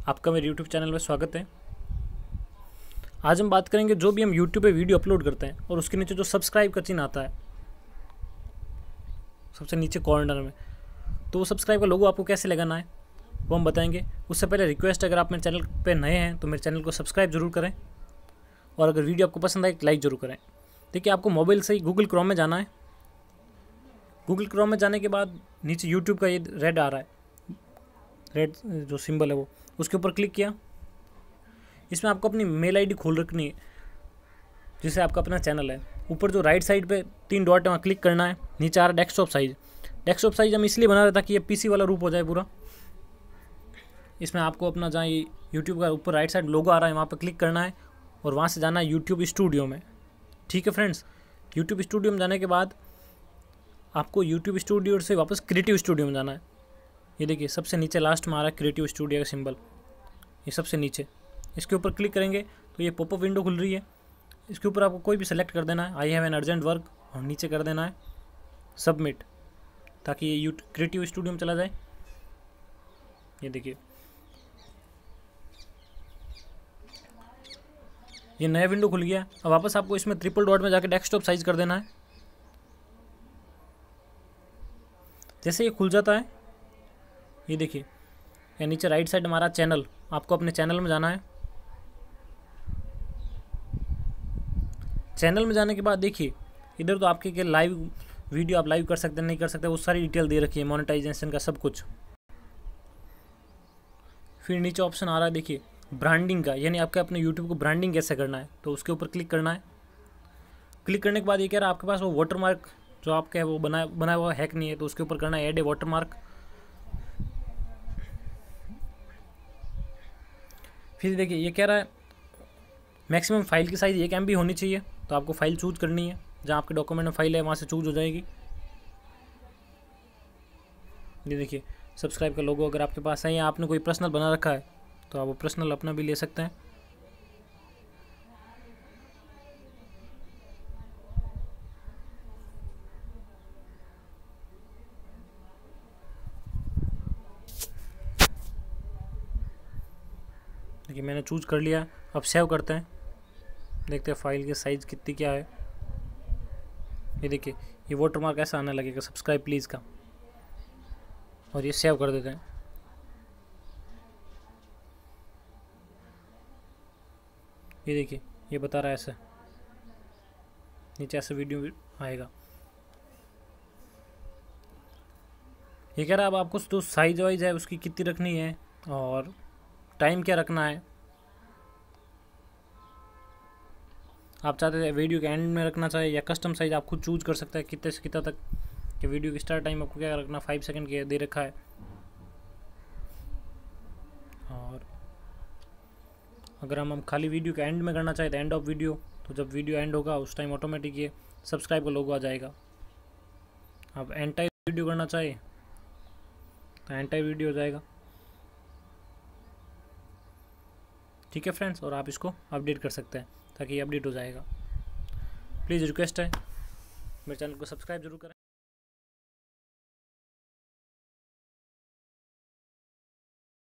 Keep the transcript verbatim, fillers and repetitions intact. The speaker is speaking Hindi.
आपका मेरे यूट्यूब चैनल में स्वागत है। आज हम बात करेंगे जो भी हम यूट्यूब पे वीडियो अपलोड करते हैं और उसके नीचे जो सब्सक्राइब का चिन्ह आता है सबसे नीचे कॉर्नर में, तो वो सब्सक्राइब का लोगो आपको कैसे लगाना है वो हम बताएंगे। उससे पहले रिक्वेस्ट, अगर आप मेरे चैनल पे नए हैं तो मेरे चैनल को सब्सक्राइब जरूर करें और अगर वीडियो आपको पसंद आए लाइक ज़रूर करें। देखिए, आपको मोबाइल से ही गूगल क्रोम में जाना है। गूगल क्रोम में जाने के बाद नीचे यूट्यूब का ये रेड आ रहा है, रेड जो सिंबल है वो, उसके ऊपर क्लिक किया। इसमें आपको अपनी मेल आईडी खोल रखनी है जिससे आपका अपना चैनल है। ऊपर जो राइट साइड पे तीन डॉट है वहाँ क्लिक करना है। नीचे आ रहा है डेस्कटॉप साइज। डेस्कटॉप साइज हम इसलिए बना रहे ताकि ये पीसी वाला रूप हो जाए पूरा। इसमें आपको अपना जहाँ ये यूट्यूब का ऊपर राइट साइड लोगो आ रहा है वहाँ पर क्लिक करना है और वहाँ से जाना है यूट्यूब स्टूडियो में। ठीक है फ्रेंड्स, यूट्यूब स्टूडियो में जाने के बाद आपको यूट्यूब स्टूडियो से वापस क्रिएटिव स्टूडियो में जाना है। ये देखिए सबसे नीचे लास्ट में आ रहा है क्रिएटिव स्टूडियो का सिंबल, ये सबसे नीचे। इसके ऊपर क्लिक करेंगे तो ये पॉपअप विंडो खुल रही है। इसके ऊपर आपको कोई भी सेलेक्ट कर देना है, I have an urgent work, और नीचे कर देना है सबमिट, ताकि ये यूट्यूब क्रिएटिव स्टूडियो में चला जाए। ये देखिए ये नया विंडो खुल गया। अब वापस आपको इसमें ट्रिपल डॉट में जाकर डेस्कटॉप साइज कर देना है। जैसे ये खुल जाता है, ये देखिए या नीचे राइट साइड हमारा चैनल, आपको अपने चैनल में जाना है। चैनल में जाने के बाद देखिए इधर तो आपके के लाइव वीडियो आप लाइव कर सकते हैं, नहीं कर सकते, वो सारी डिटेल दे रखी है, मोनेटाइजेशन का सब कुछ। फिर नीचे ऑप्शन आ रहा है देखिए ब्रांडिंग का, यानी आपके अपने यूट्यूब को ब्रांडिंग कैसे करना है, तो उसके ऊपर क्लिक करना है। क्लिक करने के बाद ये कह रहा है आपके पास वो वाटरमार्क जो आपका है वो बनाया बनाया हुआ हैक नहीं है, तो उसके ऊपर करना है ऐड ए वाटरमार्क। फिर देखिए ये कह रहा है मैक्सिमम फाइल की साइज़ एक एम बी होनी चाहिए, तो आपको फ़ाइल चूज करनी है। जहाँ आपके डॉक्यूमेंट में फाइल है वहाँ से चूज हो जाएगी। ये देखिए सब्सक्राइब का लोगो अगर आपके पास है या आपने कोई पर्सनल बना रखा है तो आप वो पर्सनल अपना भी ले सकते हैं। देखिए मैंने चूज कर लिया। अब सेव करते हैं, देखते हैं फाइल की साइज़ कितनी क्या है। ये देखिए ये वाटरमार्क ऐसा आने लगेगा सब्सक्राइब प्लीज़ का, और ये सेव कर देते हैं। ये देखिए ये बता रहा है ऐसे, नीचे ऐसे वीडियो आएगा। ये कह रहा है अब आपको जो साइज वाइज है उसकी कितनी रखनी है और टाइम क्या रखना है। आप चाहते हैं वीडियो के एंड में रखना चाहिए या कस्टम साइज आप खुद चूज कर सकते हैं कितने से कितना तक, कि वीडियो की स्टार्ट टाइम आपको क्या रखना, फाइव सेकंड के दे रखा है। और अगर हम हम खाली वीडियो के एंड में करना चाहें तो एंड ऑफ वीडियो, तो जब वीडियो एंड होगा उस टाइम ऑटोमेटिक ये सब्सक्राइब का लोगो आ जाएगा। आप एंड टाइप वीडियो करना चाहे तो एंड टाइप वीडियो हो जाएगा। ठीक है फ्रेंड्स, और आप इसको अपडेट कर सकते हैं ताकि ये अपडेट हो जाएगा। प्लीज़ रिक्वेस्ट है मेरे चैनल को सब्सक्राइब जरूर करें।